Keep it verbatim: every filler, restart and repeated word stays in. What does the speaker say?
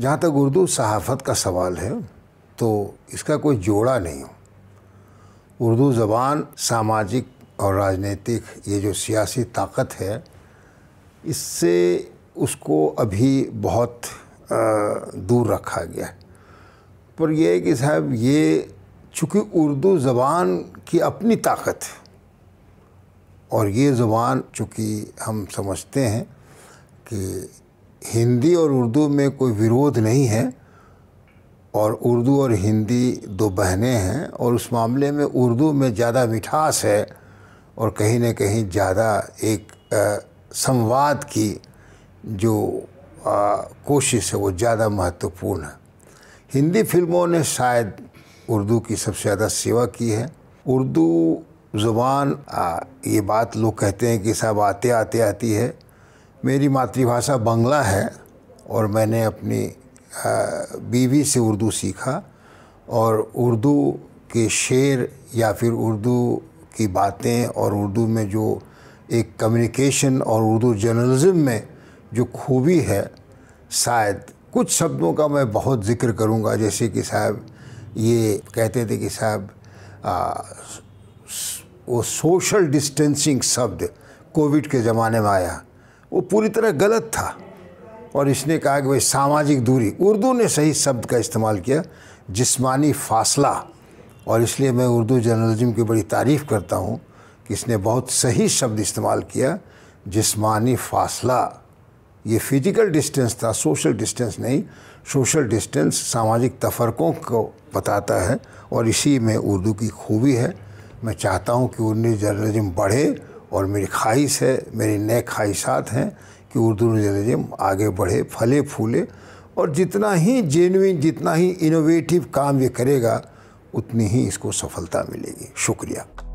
जहाँ तक उर्दू सहाफ़त का सवाल है तो इसका कोई जोड़ा नहीं हो। उर्दू ज़बान सामाजिक और राजनीतिक ये जो सियासी ताकत है, इससे उसको अभी बहुत दूर रखा गया है। पर यह है कि साहब ये चूँकि उर्दू ज़बान की अपनी ताकत है और ये ज़बान चूँकि हम समझते हैं कि हिंदी और उर्दू में कोई विरोध नहीं है और उर्दू और हिंदी दो बहनें हैं और उस मामले में उर्दू में ज़्यादा मिठास है और कहीं न कहीं ज़्यादा एक आ, संवाद की जो आ, कोशिश है वो ज़्यादा महत्वपूर्ण है। हिंदी फिल्मों ने शायद उर्दू की सबसे ज़्यादा सेवा की है। उर्दू ज़ुबान ये बात लोग कहते हैं कि साहब आते आते आती है। मेरी मातृभाषा बांग्ला है और मैंने अपनी बीवी से उर्दू सीखा और उर्दू के शेर या फिर उर्दू की बातें और उर्दू में जो एक कम्युनिकेशन और उर्दू जर्नलिज़म में जो खूबी है, शायद कुछ शब्दों का मैं बहुत ज़िक्र करूँगा। जैसे कि साहब ये कहते थे कि साहब वो सोशल डिस्टेंसिंग शब्द कोविड के ज़माने में आया, वो पूरी तरह गलत था और इसने कहा कि भाई सामाजिक दूरी। उर्दू ने सही शब्द का इस्तेमाल किया, जिस्मानी फासला। और इसलिए मैं उर्दू जर्नलिज्म की बड़ी तारीफ़ करता हूँ कि इसने बहुत सही शब्द इस्तेमाल किया, जिस्मानी फासला। ये फिजिकल डिस्टेंस था, सोशल डिस्टेंस नहीं। सोशल डिस्टेंस सामाजिक तफरकों को बताता है और इसी में उर्दू की खूबी है। मैं चाहता हूँ कि उर्दू जर्नलिज्म बढ़े और मेरी ख्वाहिश है, मेरी नए ख्वाहिशात हैं कि उर्दू जर्नलिज्म आगे बढ़े, फले फूले और जितना ही जेन्युइन, जितना ही इनोवेटिव काम ये करेगा, उतनी ही इसको सफलता मिलेगी। शुक्रिया।